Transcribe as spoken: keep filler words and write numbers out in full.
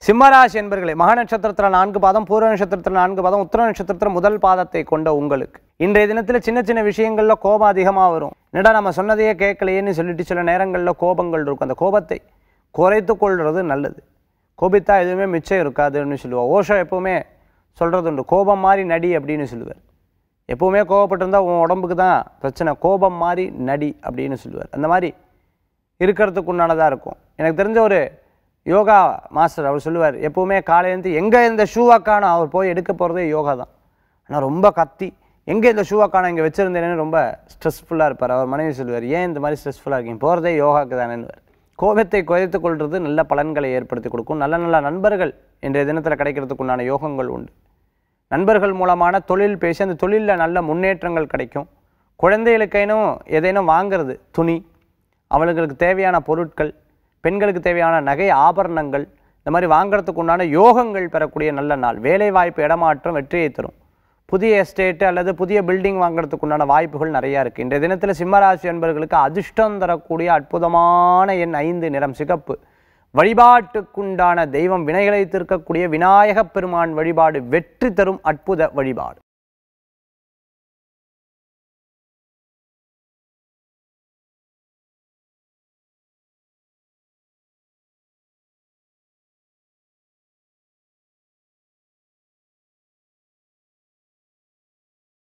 சிம்மராசி என்பர்களே, மக நட்சத்திரத்தில் நான்கு பாதம், பூர்வ நட்சத்திரத்தில் நான்கு பாதம், உத்திர நட்சத்திரத்தில் முதல் பாதத்தை கொண்ட உங்களுக்கு இன்றைய தினத்தில் சின்ன சின்ன விஷயங்களில் கோபம் அதிகமாக வரும். என்னடா நம்ம சொன்னதையே கேட்கலையேன்னு சொல்லிட்டு சில நேரங்களில் கோபங்கள் இருக்கும். அந்த கோபத்தை குறைத்து கொள்வது நல்லது. கோபித்தா எதுவுமே மிச்சம் இருக்காதுன்னு சொல்லுவாள். ஓஷோ எப்போவுமே சொல்கிறது உண்டு, கோபம் மாதிரி நடி அப்படின்னு சொல்லுவார். எப்போவுமே கோபப்பட்டிருந்தால் உன் உடம்புக்கு தான் பிரச்சனை, கோபம் மாதிரி நடி அப்படின்னு சொல்லுவார். அந்த மாதிரி இருக்கிறதுக்கு உண்டானதாக இருக்கும். எனக்கு தெரிஞ்ச ஒரு யோகா மாஸ்டர் அவர் சொல்லுவார், எப்போவுமே காலையிலேருந்து எங்கே இந்த ஷூவை காணோம், அவர் போய் எடுக்க போகிறதே யோகா தான். ஆனால் ரொம்ப கத்தி எங்கே இந்த ஷூவை காணோம் இங்கே வச்சுருந்தேன்னு ரொம்ப ஸ்ட்ரெஸ்ஃபுல்லாக இருப்பார். அவர் மனைவி சொல்லுவார், ஏன் இந்த மாதிரி ஸ்ட்ரெஸ்ஃபுல்லாக இருக்கீங்க, போகிறதே யோகாவுக்கு தானேன்னு. கோபத்தை குறைத்து கொள்வது நல்ல பலன்களை ஏற்படுத்தி கொடுக்கும். நல்ல நல்ல நண்பர்கள் இன்றைய தினத்தில் கிடைக்கிறதுக்கு உண்டான யோகங்கள் உண்டு. நண்பர்கள் மூலமான தொழில் பேசி அந்த தொழிலில் நல்ல முன்னேற்றங்கள் கிடைக்கும். குழந்தைகளுக்கேனும் எதேனும் வாங்கிறது, துணி, அவர்களுக்கு தேவையான பொருட்கள், பெண்களுக்கு தேவையான நகை ஆபரணங்கள், இந்த மாதிரி வாங்கிறதுக்கு உண்டான யோகங்கள் பெறக்கூடிய நல்ல நாள். வேலை வாய்ப்பு இடமாற்றம் வெற்றியை தரும். புதிய எஸ்டேட்டு அல்லது புதிய பில்டிங் வாங்கிறதுக்கு உண்டான வாய்ப்புகள் நிறையா இருக்குது. இன்றைய தினத்தில் சிம்மராசி என்பவர்களுக்கு அதிர்ஷ்டம் தரக்கூடிய அற்புதமான எண் ஐந்து, நிறம் சிகப்பு. வழிபாட்டுக்குண்டான தெய்வம் வினைகளை தீர்க்கக்கூடிய விநாயகப் பெருமான் வழிபாடு வெற்றி தரும் அற்புத வழிபாடு.